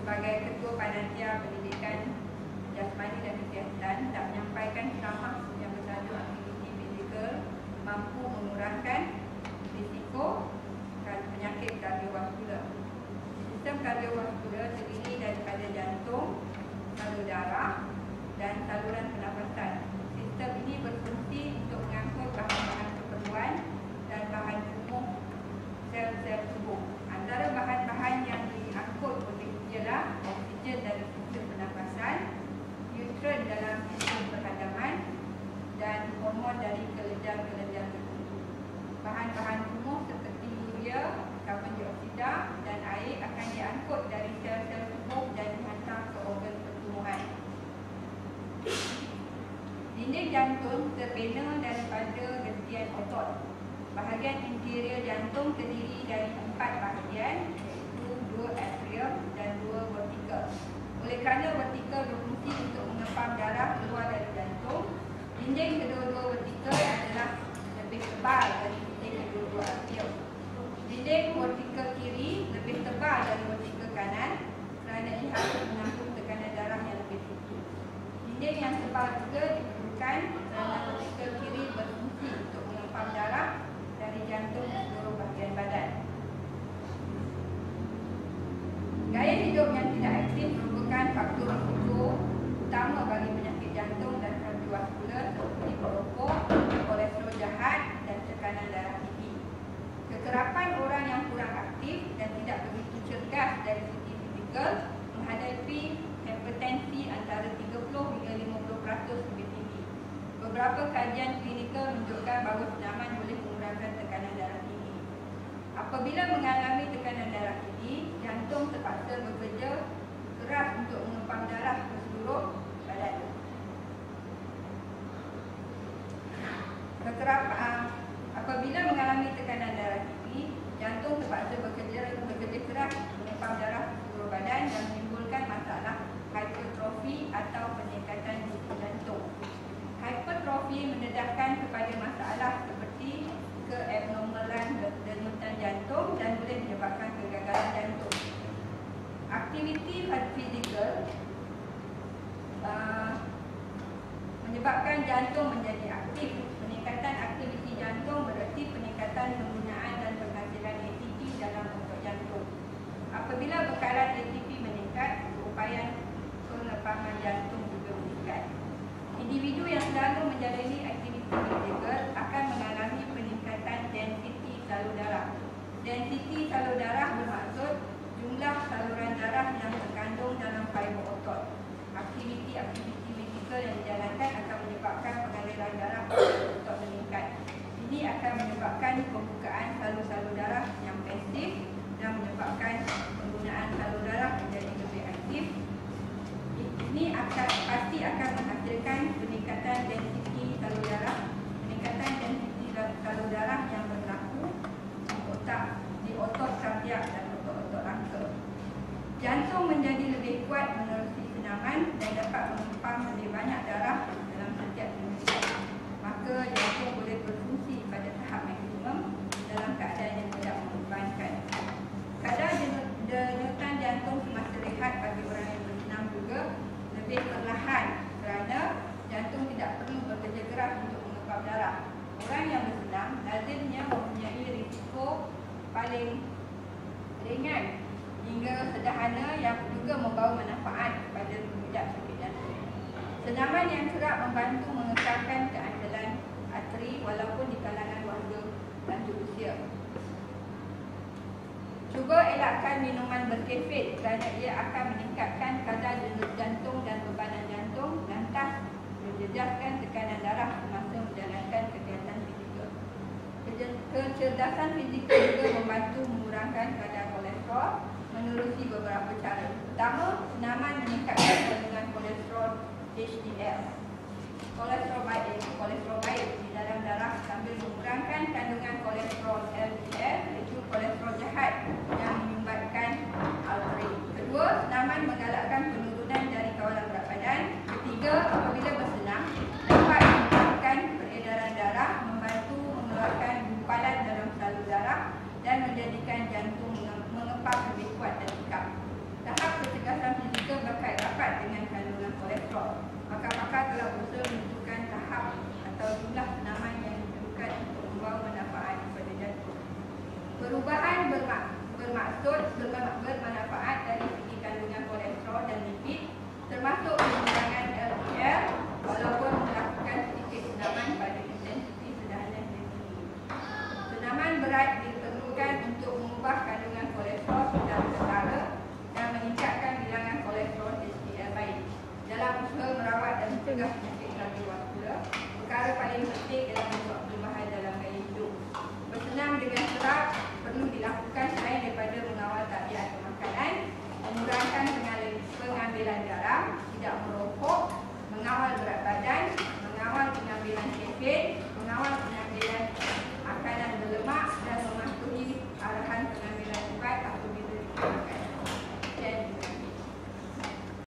sebagai Ketua Panitia Pendidikan Jasmani dan Kesihatan nak menyampaikan ceramah yang bertajuk aktiviti fizikal mampu mengurangkan risiko penyakit kardiovaskular. Sistem kardiovaskular terdiri daripada jantung, salur darah dan saluran pernafasan. Sistem ini berfungsi untuk mengangkut bahan-bahan keperluan dan bahan kumuh sel-sel tubuh. Antara bahan-bahan yang diangkut ialah oksigen dari sistem pernafasan, neutron dalam sistem perhadaman dan hormon dari kelenjar-kelenjar tertentu. Bahan-bahan kumuh seperti urea, karbon dioksida dan air akan diangkut dari sel-sel tubuh dan dihantar ke organ pertumbuhan. Dinding jantung terbina daripada gentian otot. Bahagian interior jantung terdiri dari 4 bahagian, iaitu 2 atrium dan 2 vertikal. Oleh kerana vertikal berfungsi untuk mengepam darah keluar dari jantung, dinding kedua-dua vertikal adalah lebih tebal dari dinding kedua-dua atrium. Dinding vertikal kiri lebih tebal dari vertikal kanan kerana ia harus menampung tekanan darah yang lebih tinggi. Dinding yang tebal juga diperlukan kerana vertikal kiri berfungsi untuk mengepam darah dari jantung ke seluruh bahagian badan. Gaya hidup yang tidak aktif merupakan faktor risiko utama bagi penyakit jantung dan kardiovaskular seperti merokok, kolesterol jahat dan tekanan darah tinggi. Kekerapan orang yang kurang aktif dan tidak begitu cergas dari segi fizikal menghadapi hipertensi antara 30 hingga 50% lebih tinggi. Beberapa kajian klinikal menunjukkan bahawa senaman boleh mengurangkan tekanan darah tinggi. Apabila mengalami tekanan darah tinggi, jantung terpaksa bekerja keras untuk mengepam darah ke seluruh badan. Apabila mengalami tekanan darah tinggi, jantung terpaksa bekerja keras mengepam darah ke seluruh badan dan menimbulkan masalah hipertrofi atau peningkatan jantung. Hipertrofi mendedahkan kepada masalah seperti keabnormalan denyutan jantung dan boleh menyebabkan kegagalan jantung. Aktiviti fizikal menyebabkan jantung menjadi aktif. Peningkatan aktiviti jantung berarti peningkatan penggunaan dan penghasilan ATP dalam otot jantung. Apabila bekalan ATP meningkat, upaya pengepaman jantung juga meningkat. Individu yang selalu menjalani aktiviti fizikal akan mengalami peningkatan densiti salur darah. Densiti salur darah bermaksud jumlah saluran darah yang terkandung dalam fiber otot. Aktiviti-aktiviti fizikal yang dijalankan akan menyebabkan pengaliran darah ke otot meningkat. Ini akan menyebabkan pembukaan salur-salur darah yang pasif dan menyebabkan penggunaan salur darah menjadi lebih aktif. Ini pasti akan menghasilkan peningkatan densiti salur darah. Peningkatan densiti salur darah yang berlaku di otot kardiak dan otot-otot rangka. Jantung menjadi lebih kuat menerusi senaman dan dapat mengepam lebih banyak darah dalam setiap minit. Maka jantung boleh berfungsi pada tahap maksimum dalam keadaan yang tidak membebankan. Kadar denyutan jantung semasa rehat bagi orang yang bersenam juga lebih perlahan kerana jantung tidak perlu bekerja keras untuk mengepam darah. Orang yang bersenam lazimnya mempunyai risiko paling ringan hingga sederhana yang juga membawa manfaat kepada pengidap sakit jantung. Senaman yang kerap membantu mengekalkan keandalan arteri walaupun di kalangan warga lanjut usia. Cuba elakkan minuman berkafein kerana ia akan meningkatkan kadar denyut jantung dan bebanan jantung, lantas menjejaskan tekanan darah semasa menjalankan kegiatan fizikal. Kecerdasan fizikal juga membantu mengurangkan kadar kolesterol menerusi beberapa cara. Pertama, senaman meningkatkan kandungan kolesterol HDL. Kolesterol baik di dalam darah sambil mengurangkan kandungan kolesterol LDL, iaitu kolesterol jahat yang menyumbatkan arteri. Kedua, senaman menggalakkan penurunan dari kawalan berat badan. Ketiga, apabila bersenam dapat meningkatkan peredaran darah, membantu mengeluarkan gumpalan dalam salur darah dan menjadikan jantung mengepam lebih kuat dan tegak. Tahap kecerdasan Perubahan bermaksud bermanfaat dari segi kandungan kolesterol dan lipid, termasuk pengurangan LDL, walaupun melakukan sedikit senaman pada intensitas sederhana yang tinggi. Senaman berat diperlukan untuk mengubah kandungan kolesterol secara setara dan meningkatkan bilangan kolesterol HDL baik dalam usaha merawat dan mencegah penyakit kardiovaskular. Perkara paling penting dalam membuat perubahan dalam gaya hidup. Bersenam dengan serap perlu dilakukan selain daripada mengawal tabiat pemakanan, mengurangkan pengambilan garam, tidak merokok, mengawal berat badan, mengawal pengambilan kafein,